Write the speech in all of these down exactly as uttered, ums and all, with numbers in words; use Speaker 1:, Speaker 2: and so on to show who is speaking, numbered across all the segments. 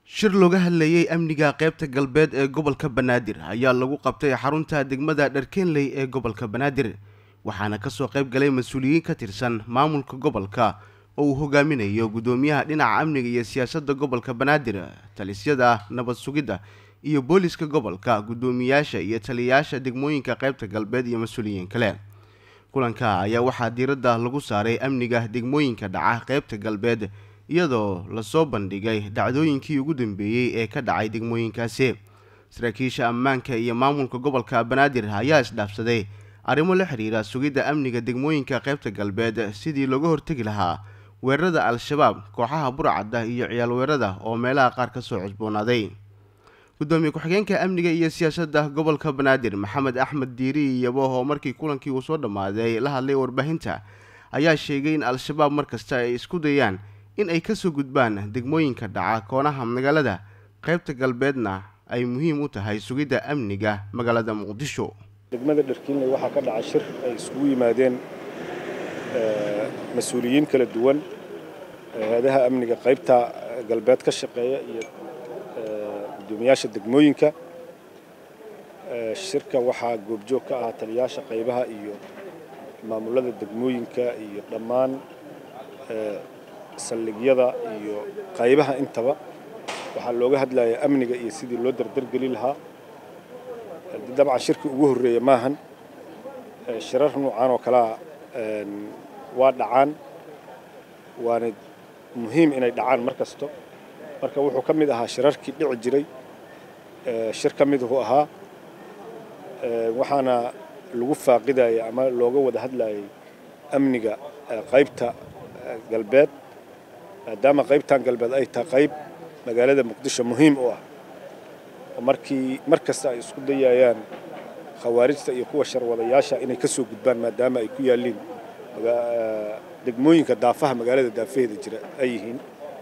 Speaker 1: shir looga hadlayay amniga qaybta galbeed ee gobolka Banaadir ayaa lagu qabtay xarunta degmada Dharkeenley ee gobolka Banaadir waxaana ka soo qayb galay mas'uuliyiin ka tirsan maamulka gobolka oo uu hogaaminayo gudoomiyaha dhinaca amniga iyo siyaasadda gobolka Banaadir talisyada nabad sugidda iyo booliska gobolka gudoomiyaasha iyo taliyayaasha degmooyinka qaybta galbeed iyo mas'uuliyiin kale kulanka ayaa waxaa diiradda lagu saaray amniga degmooyinka dhaca qaybta galbeed iyadoo la soo bandhigay dhacdooyinkii ugu dambeeyay ee ka dhacay degmooyinkaasi saraakiisha ammaanka iyo maamulka gobolka Banaadir ayaa isdhaafsaday arrimo la xiriira sugidda amniga degmooyinka qaybta galbeed sidii looga hortagi lahaa weerarada al-shabaab kooxaha burcadda iyo ciyaal weerarada oo meelaha qaar ka soo cusboonaaday gudoomiye ku-xigeenka amniga iyo siyaasadda gobolka Banaadir Maxamed Axmed Diiri iyabo oo markii kulankii uu soo dhamaaday la hadlay warbaahinta ayaa sheegay in al-shabaab markasta ay isku dayaan in ay ka soo gudbaan degmooyinka dhaca koonaha magaalada qaybta galbeedna ay muhiim u tahay sugidda amniga magaalada Muqdisho.
Speaker 2: degmada Dharkeenley waxaa ka dhacay shir ay isugu yimaadeen mas'uuliyiin kala duwan hay'adaha amniga qaybta galbeed ka shaqeeya iyo gudoomiyaasha degmooyinka. shirka waxaa goobjoog ka ah taliyayaasha qaybaha iyo maamulada degmooyinka iyo dhammaan saldhigyada iyo qaybaha intaba waxaa looga hadlayaa amniga iyo sidii loo dardargelin lahaa. dabcan shirkii ugu horreeyay maahan shirar noocan oo kala waa dhacaan waana muhiim inay dhacaan mar kasto marka wuxuu ka mid ahaa shirarkii dhici jiray shir ka mid uu ahaa waxaana lagu faaqidayay ama looga wada hadlayay amniga qaybta galbeed maadaama qaybtan galbeed ay tahay qayb magaalada Muqdisho muhiim u ah markii markasta ay isku dayayaan khawaarijta iyo kuwa sharwadayaasha inay ka soo gudbaan maadaama ay ku yaaliin degmooyinka daafaha magaalada daafaheeda jira ay yihiin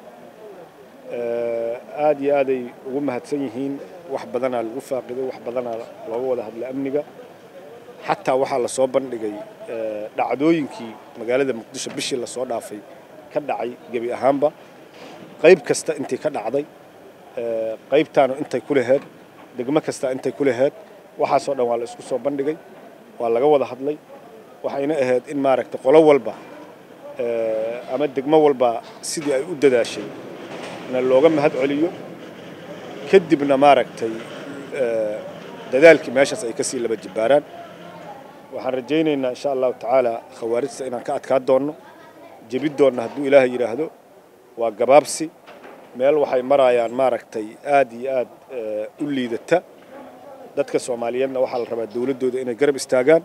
Speaker 2: aad iyo aad ay ugu mahadsan yihiin wax badanaa lagu faaqiday wax badanaa looga wada hadlay amniga xataa waxaa la soo bandhigay dhacdooyinkii magaalada Muqdisho bishii la soo dhaafay ka dhacay gabi ahaanba qayb kasta intii ka dhacday qaybtaanu intay ku lahayd degmo kasta intay ku lahayd waxaasoo dhan waa la isku soo bandhigay waa laga wada hadlay waxayna ahayd in maaragtay qolo walba ama degmo walba sidii ay u dadaashay na looga mahad celiyo kadibna maaragtay dadaalkii meeshaas ay ka sii laba jibaaraan waxaan rajaynaynaa insha allahu tacaala khawaarijta inaan ka adkaa doonno jebi doonna hadduu ilaahay yidhaahdo waa gabaabsi meel waxay marayaan maaragtay aad iyo aad u liidata dadka Soomaaliyeedna waxaa la rabaa dawladooda inay garab istaagaan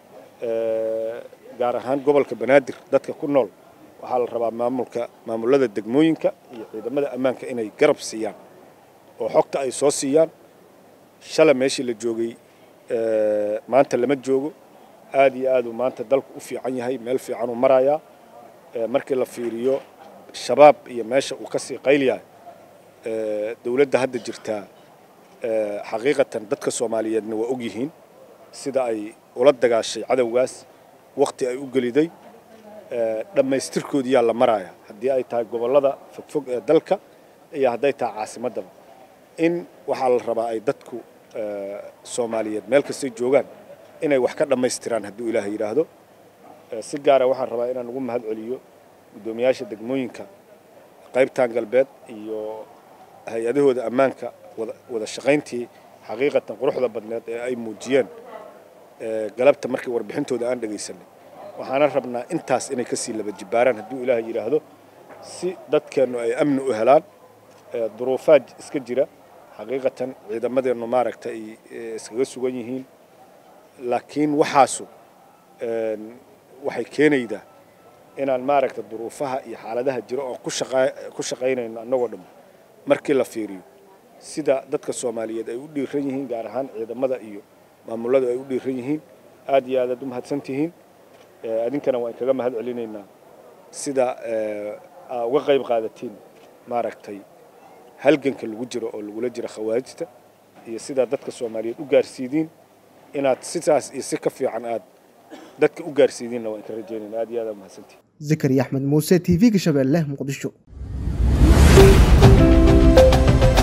Speaker 2: gaar ahaan gobolka Banaadir dadka ku nool waxaa la rabaa maamulka maamulada degmooyinka iyo ciidamada ammaanka inay garab siiyaan oo xogta ay soo siiyaan shalay meeshii la joogay maanta lama joogo aad iyo aad uu maanta dalku u fiican yahay meel fiican uu marayaa markii la fiiriyo shabaab iyo meesha uu ka sii qayliyahay dawladda hadda jirta xaqiiqatan dadka Soomaaliyeedna waa og yihiin sida ay ula dagaashay cadawgaas waqti ay u galiday dhamaystirkoodii la maraya haddii ay tahay gobolada fogfog ee dalka iyo hadday tahay caasimadda in waxa la rabaa ay dadku Soomaaliyeed meel kasta joogaan inay wax ka dhamaystiraan hadduu Ilaahay yiraahdo si gaar ah waxaan rabaa inaan ugu mahad celiyo gudoomiyaasha degmooyinka qaybtan galbeed iyo hay'adahooda ammaanka wada shaqayntii xaqiiqatan quruxda badneed ee ay muujiyeen galabta markii warbixintooda aan dhageysanay waxaana rabnaa intaas inay ka sii laba jibaaraan hadduu Ilaahay yiraahdo si dadkeenu ay amni u helaan duruufaad iska jira xaqiiqatan ciidamadeenu maaragtay iskaga sugan yihiin laakiin waxaasu waxay keenaydaa inaan maaragtay duruufaha iyo xaaladaha jira oo ku shaqaynayno annagoo dhan markii la fiiriyo sida dadka Soomaaliyeed ay u dhiiran yihiin gaar ahaan ciidamada iyo maamulada ay u dhiiran yihiin aad iyo aad u mahadsantihiin adinkana waan kaga mahad celinaynaa sida uga qayb qaadatiin maaragtay halganka lagu jiro oo lagula jiro khawaarijta iyo sida dadka Soomaaliyeed u gaarsiidin inaad sidaas iyo si ka fiican aad dadka u gaarsiidina waan ka rajaynaynaa aad iyo aad mahadsantihiin.
Speaker 3: Zakariya Axmed Muuse T V-ga Shabeelle Muqdisho.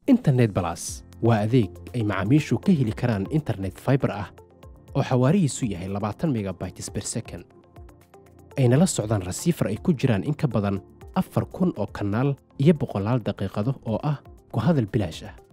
Speaker 3: internet plus waa adeeg ay macaamiishu ka heli karaan internet fiber ah oo xawaarihiisu yahay labaatan megabytes per second ayna la socdaan rasiifar ay ku jiraan in ka badan afar kun oo kanaal iyo boqolaal daqiiqado oo ah ku hadal bilaash ah.